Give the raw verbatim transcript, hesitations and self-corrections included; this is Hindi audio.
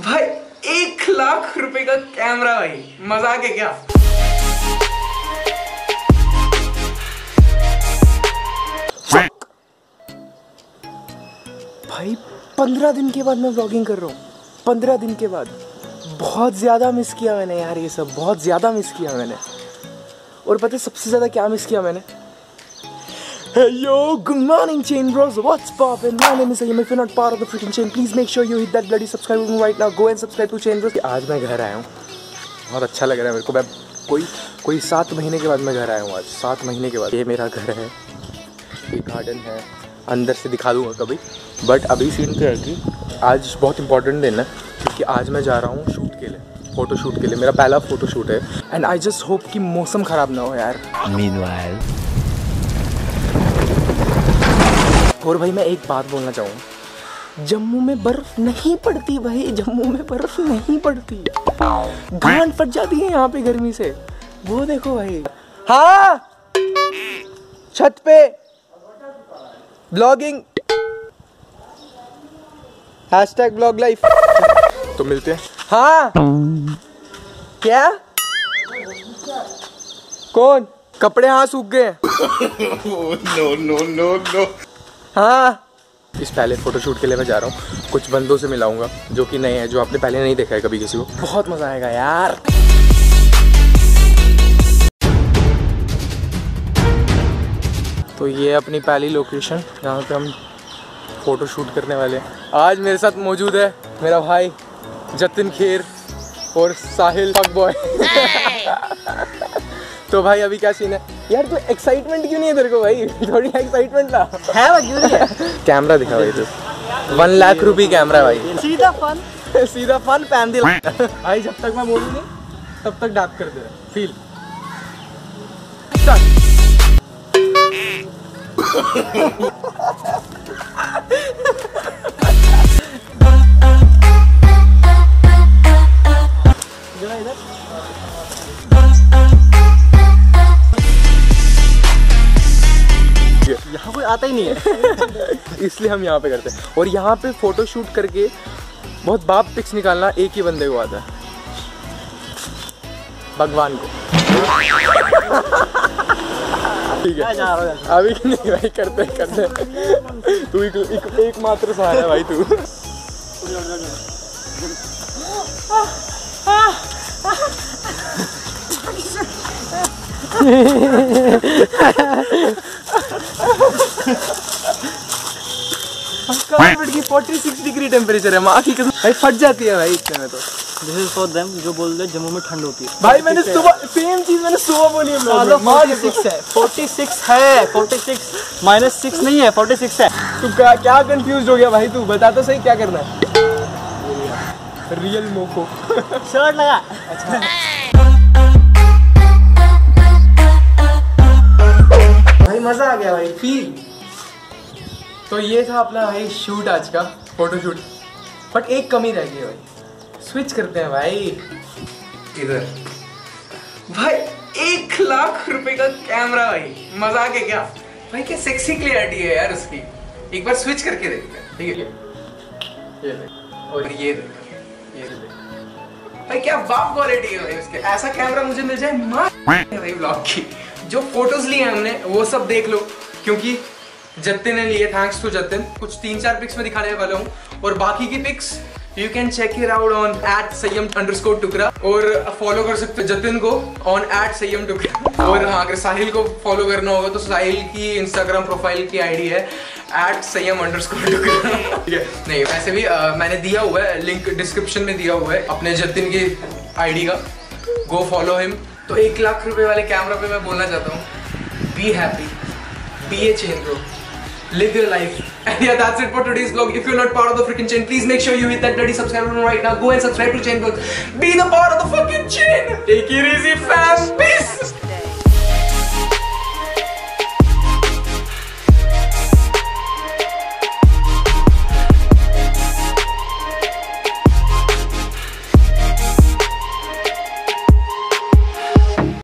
भाई एक लाख रुपए का कैमरा भाई, मजाक है क्या? भाई पंद्रह दिन के बाद मैं व्लॉगिंग कर रहा हूँ, पंद्रह दिन के बाद। बहुत ज़्यादा मिस किया मैंने यार, ये सब बहुत ज़्यादा मिस किया मैंने। और पता है सबसे ज़्यादा क्या मिस किया मैंने? Hey yo, good morning chain bros, what's poppin'? My name is Sayyam. If you're not part of the freaking chain, please make sure you hit that bloody subscribe button right now. Go and subscribe to chain bros. आज मैं घर आया हूँ, बहुत अच्छा लग रहा है मेरे को। मैं कोई कोई सात महीने के बाद मैं घर आया हूँ आज, सात महीने के बाद। ये मेरा घर है, ये गार्डन है, अंदर से दिखा दूँगा कभी। बट अभी सीन तो है कि आज बहुत इंपॉर्टेंट दिन है, क्योंकि आज मैं जा रहा हूँ शूट के लिए, फोटो शूट के लिए। मेरा पहला फोटो शूट है एंड आई जस्ट होप कि मौसम ख़राब ना हो यार। Meanwhile, और भाई मैं एक बात बोलना चाहूँ, जम्मू में बर्फ नहीं पड़ती भाई, जम्मू में बर्फ नहीं पड़ती। गांड फट जाती है यहाँ पे गर्मी से। वो देखो भाई, हाँ छत पे ब्लॉगिंग, हैशटैग ब्लॉग लाइफ। तो मिलते हैं। हाँ क्या? कौन? कपड़े हाँ सूख गए। No no no no. हाँ इस पहले फोटोशूट के लिए मैं जा रहा हूँ, कुछ बंदों से मिलाऊंगा जो कि नए हैं, जो आपने पहले नहीं देखा है कभी किसी को। बहुत मजा आएगा यार। तो ये अपनी पहली लोकेशन, यहाँ पे हम फोटो शूट करने वाले हैं। आज मेरे साथ मौजूद है मेरा भाई जतिन खेर और साहिल फक बॉय। तो भाई अभी क्या सीन है यार? तो एक्साइटमेंट क्यों नहीं है तेरे को भाई? थोड़ी एक्साइटमेंट ना है वो क्यों नहीं है? कैमरा दिखा भाई, तो वन लाख रुपए कैमरा भाई, सीधा फन सीधा फन पहन दिल भाई। जब तक मैं बोलूँ नहीं तब तक डाक कर दे। फील यहाँ कोई आता ही नहीं है। इसलिए हम यहाँ पे करते हैं। और यहाँ पे फोटो शूट करके बहुत बाप पिक्स निकालना एक ही बंदे को आता है, भगवान को। ठीक है अभी नहीं भाई, करते करते तू एक, एक, एक मात्र सहारा है भाई तू। की छियालीस डिग्री टेम्परेचर है, माँ की कसम भाई फट जाती है भाई इतने में। तो दिस इज फॉर देम जो बोल रहे जम्मू में ठंड होती है। भाई मैंने सुबह सेम चीज मैंने सुबह बोली है। छियालीस है, छियालीस है, छियालीस माइनस सिक्स नहीं है, छियालीस है। तू क्या क्या कंफ्यूज हो गया भाई? तू बता तो सही क्या करना है? रियल मोको शर्ट लगा। अच्छा भाई मजा आ गया भाई, फील। तो ये था अपना भाई शूट, आज का फोटो शूट। बट एक कमी रह गई है भाई, स्विच करते हैं भाई इधर। भाई एक लाख रुपए का कैमरा भाई, मजाक है क्या? भाई क्या सेक्सी क्लियरिटी है यार उसकी। एक बार स्विच करके देखते हैं, ठीक है? ये देख और ये देख, ये देख भाई क्या बाप क्वालिटी है भाई उसके। ऐसा कैमरा मुझे मिल जाए मां भाई। ब्लॉग की जो फोटोज लिए हैं हमने वो सब देख लो, क्योंकि जतिन ने लिए, थैंक्स टू जतिन। कुछ तीन चार पिक्स में दिखाने वाला हूँ, और बाकी की pics you can check it out on at Sayam underscore Tukra. और फॉलो कर सकते हो जतिन को ऑन एट सयम टुकरा। और हाँ अगर साहिल को फॉलो करना होगा तो साहिल की इंस्टाग्राम प्रोफाइल की आईडी है एट सयम अंडरस्कोर टुकरा। ठीक है, नहीं वैसे भी आ, मैंने दिया हुआ है लिंक, डिस्क्रिप्शन में दिया हुआ है अपने जतिन की आईडी का, गो फॉलो हिम। तो एक लाख रुपए वाले कैमरा पे मैं बोलना चाहता हूँ, be happy, be a chain bro, live your life. And yeah, that's it for today's vlog. If you're not part of the freaking chain, please make sure you hit that bloody subscribe button right now. Go and subscribe to chain vlog. Be the part of the fucking chain. Take it easy, fam. Peace.